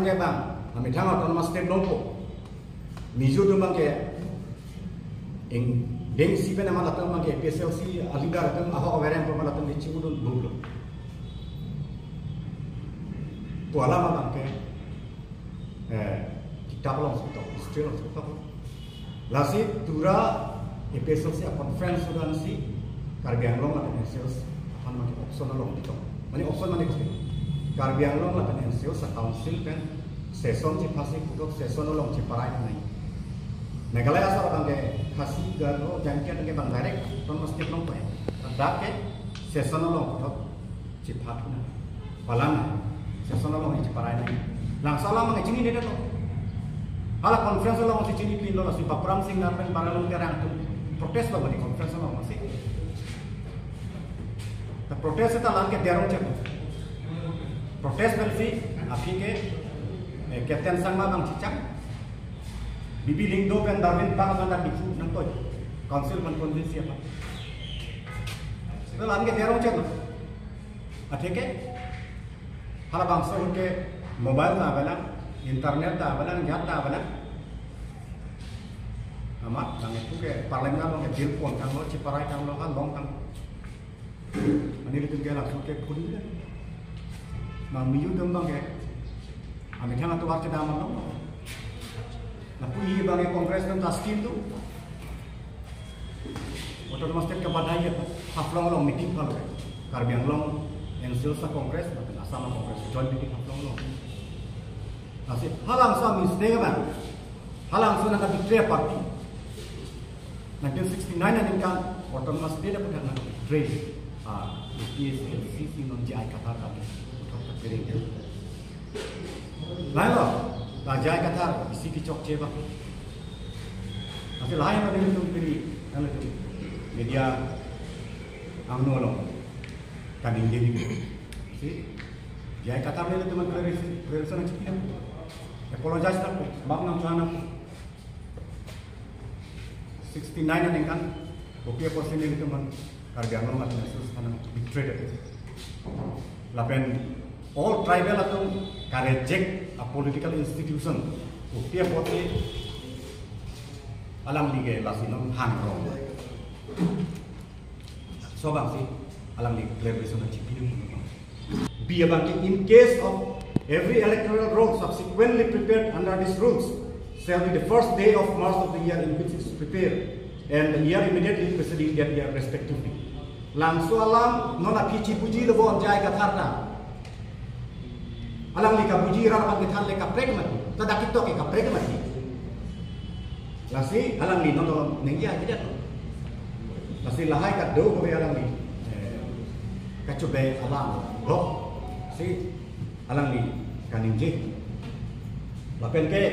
ke bang, kami tang autonomous state nompo. Mizu tu bang ke, deng si pe nama latang bang ke PSLC aligar tu ahok awaren pun latang di cimudun bulu. Tu alam bang ke, kita pelong sekitar, istri pelong sekitar. Lasi tura PSLC conference sudah nasi, Karbi Anglong lah PSLC, apa nama opsional long itu. Mani opsion mani kau. Karbi Anglong lah PSLC council kan. Seson cipasi kudo seson long ciparai nai. Meghalaya asal orang ke kasih garo jangkian ke bang direct ton mesti long pe. Dak ke seson long kudo cipat na. Palang seson long ciparai nai. Langsung lah mengenai cini dia tu. Hala conference long si cini pin lo si Papram Singh narpen paralong kerang tu protes lo bani conference long masih. Ta protes itu lang ke diarong cek. Protes bersi api ke Captain Sangma bang cicak, Bibi Lingdo dan Darwin bang anda bicu nangkoi, council menkonvinsi apa? Itu lagi dia orang cakap, ada ke? Hal bangsa ke mobile dah belang, internet dah belang, jat dah belang. Amat, bang itu ke parlemen bang ke telepon kang lo, ciparai kang lo kan long kang. Ani itu ke langsung ke puli dah. Bang miu tu bang ke. Kami jangan tuar ke dalam no. Nah, pui bagi kongres dan taskin tu, waktu masjid kepada dia, haflang long meeting kalau, Karbi Anglong yang selesai kongres, macam asal kongres, join meeting haflang long. Nasib halang sama mistake kan, halang sana kan betray party. 1969 nanti kan, waktu masjid dapat nak betray, PSLC non JI kata tadi, waktu kering. Lain loh, Rajai kata isi kicok cebak. Masih lain ada yang tu pilih, yang itu media angno loh, kan ini si, Jai kata ni tu macam reason macam ni. Apologize tak, maaf nak sana. 69 ni kan, kopi apa sih ni tu man, Karbi Anglong macam ni sana betrayed. Lapen all tribal atau reject a political institution. Dia boleh alam liga lasinam hangrong. So bang si alam liga clarification cipi. Be about in case of every electoral roll subsequently prepared under these rules shall be the first day of March of the year in which it is prepared and the year immediately preceding that year respectively. Langsung alam nona pici puji lebo jai katarna. Alang lika puji rara pagi thal leka prek mati, tada kita ke prek mati. Lasi alang li nono nengia tidak tu. Lasi lahai kat do ko alang li. Kacobe alang roh si alang li kaninje. Lapen ke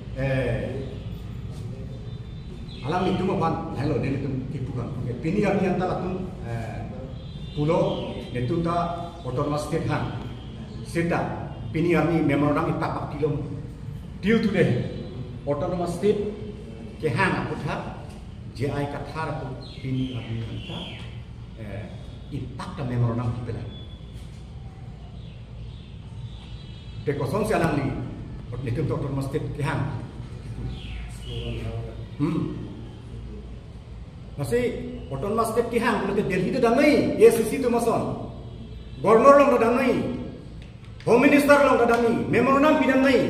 alang li tu mapan hello ni tu kipukan. Pini kami antara tu pulau netuta autonomous state han. Sita Pini army memorandum ipak kilom due to the autonomous state ke hang aputha JI kathar tu pini army anta ipak ta memorandum kipela te koson sialang ni netum autonomous state ke hang masih autonomous state ke hang boleh Delhi tu dangai ACC tu mason governor long dangai Home Minister long kadami, memorandum pinam nai.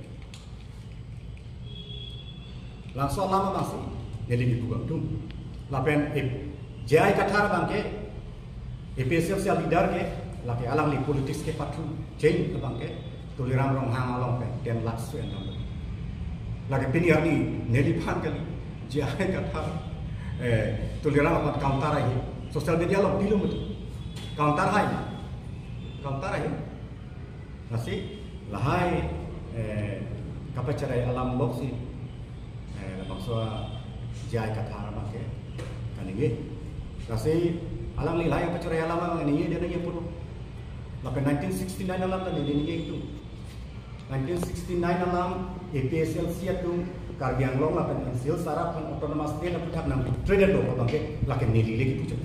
Langsung lama masih, jadi dibuang tu. Lapen jai kathar bangke, PSLC leader ke, laki alang li politis ke patru, change ke bangke, tuliram rong hang along ke, dan laksu yang nama. Laki pini ni nelipan kali, jai kathar, tuliram apa counter aja, sosial media long pilih betul, counter aja. Nasi lahai kapacarai alam boksi bangsa jai kathar bangke kanige nasi alam lahai kapacarai alam ini dia nanya pun lapan 1969 alam tadi dia itu 1969 alam PSLC itu Karbi Anglong lapan hasil sarap autonomous state na putak nam trader do bangke lakin nilai lagi pucuk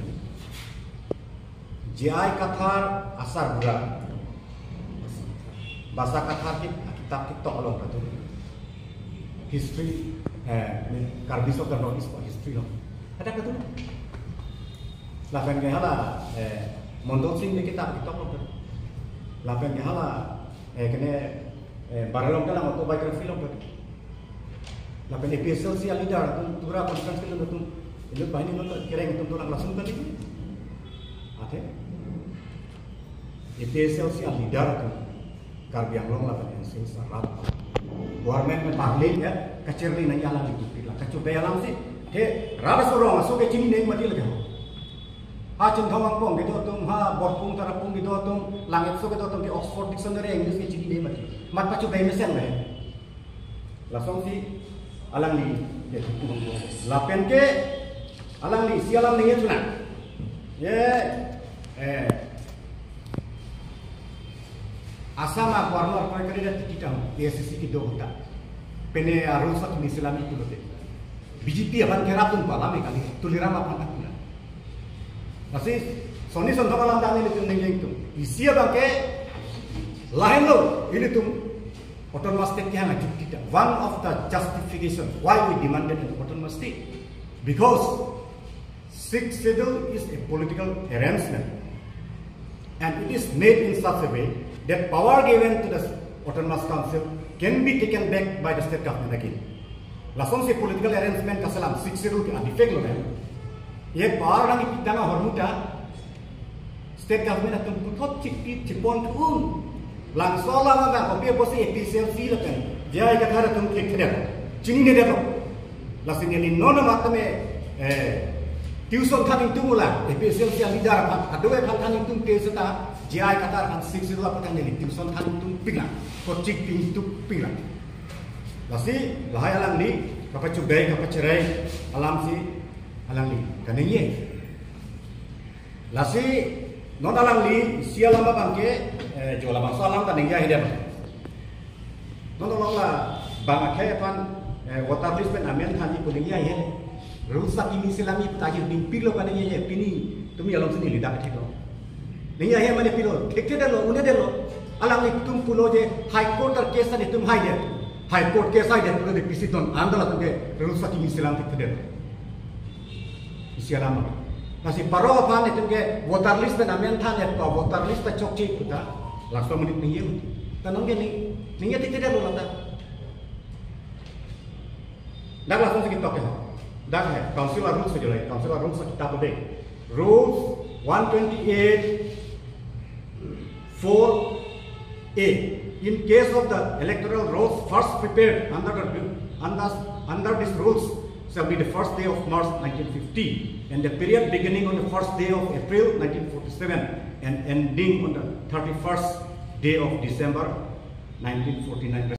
jai kathar asar bulan bahasa kathar kita kitab TikTok along kata history Karbis of the Northeast history loh ada kata tu lapan ke hala Mondot Singh ni kitab TikTok loh lapan ke hala kene baralong dalam autobiography loh lapan episode si alidar tu tura conference ke tu itu bahini loh kira yang tu orang langsung kan itu ada episode si alidar tu Karbi Anglong lah kan sing sarat government में पागले है कचरली नहीं आला लिखी पिला कचो बेलाम से हे राबस रोंग सो के चिनी नहीं मती लगे हो हा चिंथोंग पोंग के तो तुम हा बोटपुंग तरपुंग के तो तुम लांगेट सो के तो तुम के ऑक्सफोर्ड डिक्शनरी इंग्लिश के चिनी नहीं मती मत पचो बे में सेंग में लासों सी अलंग ली ये लापेन के अलंग ली सी अलंग नहीं है चुना ये Asama warna apa kerja kita PSSI kita hoda pene arus satu Islami itu lote BJP akan kerap pun palame kali tulirama apa pun masih Sony sontak malam tadi itu nengen itu isi apa ke lain lo ini tuh autonomous state yang ada kita one of the justification why we demanded an autonomous state because sixth schedule is a political arrangement and it is made in such a way that power given to the autonomous council can be taken back by the state government again. Langsung si political arrangement kasalam six schedule ke defect lo kan. Ye power nang ipitanga hormuta state government akan putot cipon tuun. Langsung lah mana kopi bosi efficiency lo kan. Jaya kata ada tuh klik tidak. Cini ni dia lo. Langsung ni nona matame tuition kan itu mula efficiency yang lidar kadue kan itu kesata jai kata kan six itu apa kan jadi tuition kan itu pila coaching itu pila lasi lahai alang ni kapa cubai kapa cerai alam si alang ni kan ini lasi non alang ni sia lama bangke jual bang salam kan ini hidup non tolong lah bang akhir pan water list pen amen kan ini kuning ya rusak ini selami putahir di pilo kan ini ya pini tumi alam sini lidak itu नहीं है मैंने पिलो देखते दे लो उन्हें दे लो अलग नहीं तुम पुलो जे हाई कोर्ट और केस ने तुम हाई कोर्ट केस आई दे पुलो दे किसी तो आंदोलन तुमके रूल्स की मिसलाम देखते दे इसी अलावा नसी परो अपन ने तुमके वोटर लिस्ट पे नाम था ने तो वोटर लिस्ट पे चौकी पुता लास्ट मिनट नहीं है तनंगे नहीं है देखते दे लो लंदा dah langsung kita ke dah है काउंसिल रूल्स जो है काउंसिल रूल्स kita बोले rules 128 4A. In case of the electoral rolls first prepared under these rules shall be the first day of March 1950 and the period beginning on the first day of April 1947 and ending on the 31st day of December 1949.